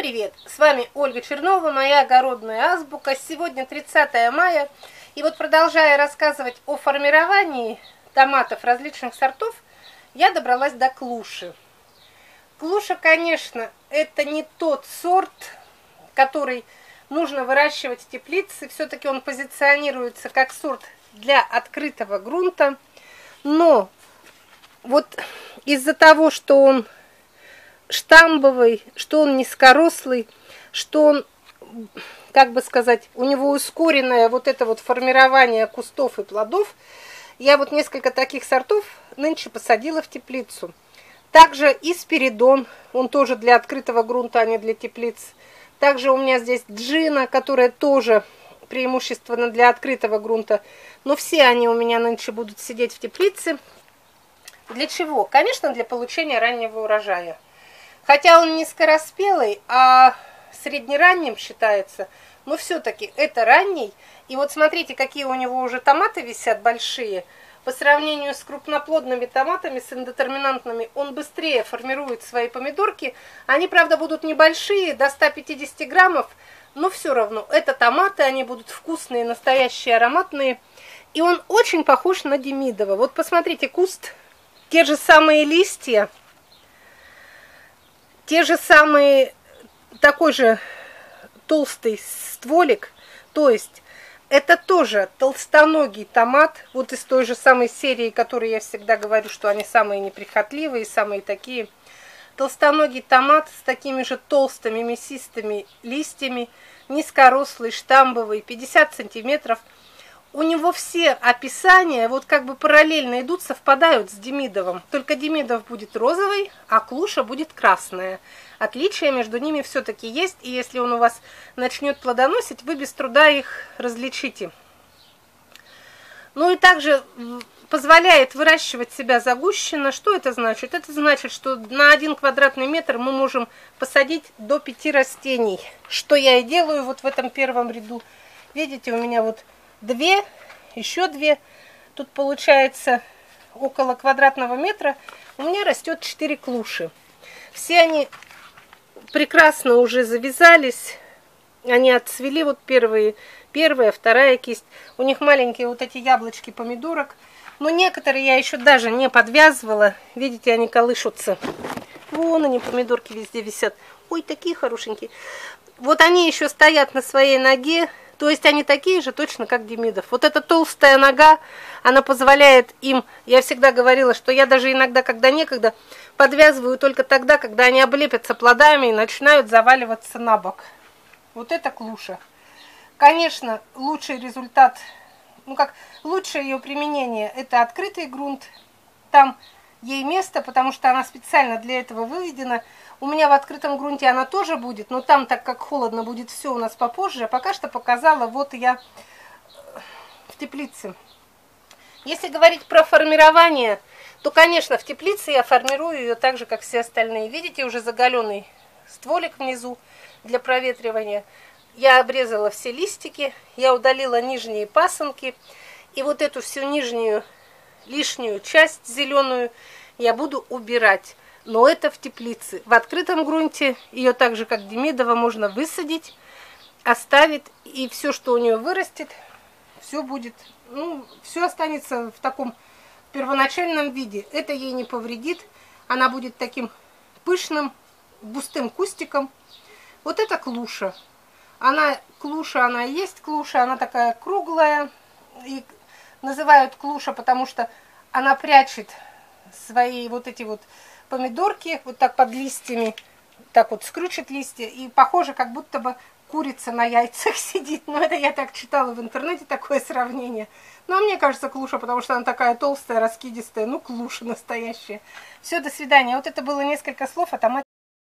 Всем привет! С вами Ольга Чернова, моя огородная азбука. Сегодня 30 мая. И вот, продолжая рассказывать о формировании томатов различных сортов, я добралась до клуши. Клуша, конечно, это не тот сорт, который нужно выращивать в теплице. Все-таки он позиционируется как сорт для открытого грунта. Но вот из-за того, что он штамбовый, что он низкорослый, что он, как бы сказать, у него ускоренное вот это вот формирование кустов и плодов, я вот несколько таких сортов нынче посадила в теплицу. Также и спиридон, он тоже для открытого грунта, а не для теплиц. Также у меня здесь джина, которая тоже преимущественно для открытого грунта. Но все они у меня нынче будут сидеть в теплице. Для чего? Конечно, для получения раннего урожая. Хотя он не скороспелый, а среднеранним считается, но все-таки это ранний. И вот смотрите, какие у него уже томаты висят большие. По сравнению с крупноплодными томатами, с индетерминантными, он быстрее формирует свои помидорки. Они, правда, будут небольшие, до 150 граммов, но все равно это томаты, они будут вкусные, настоящие, ароматные. И он очень похож на Демидова. Вот посмотрите, куст, те же самые листья. Те же самые, такой же толстый стволик, то есть это тоже толстоногий томат, вот из той же самой серии, которой я всегда говорю, что они самые неприхотливые, самые такие. Толстоногий томат с такими же толстыми мясистыми листьями, низкорослый, штамбовый, 50 сантиметров. У него все описания вот как бы параллельно идут, совпадают с Демидовым. Только Демидов будет розовый, а клуша будет красная. Отличия между ними все-таки есть, и если он у вас начнет плодоносить, вы без труда их различите. Ну и также позволяет выращивать себя загущенно. Что это значит? Это значит, что на 1 квадратный метр мы можем посадить до 5 растений. Что я и делаю вот в этом первом ряду. Видите, у меня вот 2, еще 2. Тут получается около квадратного метра. У меня растет 4 клуши. Все они прекрасно уже завязались. Они отцвели, вот первая, вторая кисть. У них маленькие вот эти яблочки помидорок. Но некоторые я еще даже не подвязывала. Видите, они колышутся. Вон они, помидорки везде висят. Ой, такие хорошенькие. Вот они еще стоят на своей ноге. То есть они такие же точно, как Демидов. Вот эта толстая нога, она позволяет им, я всегда говорила, что я даже иногда, когда некогда, подвязываю только тогда, когда они облепятся плодами и начинают заваливаться на бок. Вот это клуша. Конечно, лучший результат, лучшее ее применение, это открытый грунт. Там ей место, потому что она специально для этого выведена. У меня в открытом грунте она тоже будет, но там, так как холодно, будет все у нас попозже. А пока что показала, вот я в теплице. Если говорить про формирование, то, конечно, в теплице я формирую ее так же, как все остальные. Видите, уже заголенный стволик внизу для проветривания. Я обрезала все листики, я удалила нижние пасынки. И вот эту всю нижнюю лишнюю часть зеленую я буду убирать. Но это в теплице. В открытом грунте ее так же, как Демидова, можно высадить, оставить, и все, что у нее вырастет, все будет, все останется в таком первоначальном виде. Это ей не повредит. Она будет таким пышным, густым кустиком. Вот это клуша. Клуша, она и есть клуша, она такая круглая. И называют клуша, потому что она прячет свои вот эти вот помидорки вот так под листьями, так вот скручит листья, и похоже, как будто бы курица на яйцах сидит. Ну, это я так читала в интернете, такое сравнение. Но мне кажется, клуша, потому что она такая толстая, раскидистая. Ну, клуша настоящая. Все, до свидания. Вот это было несколько слов о томате.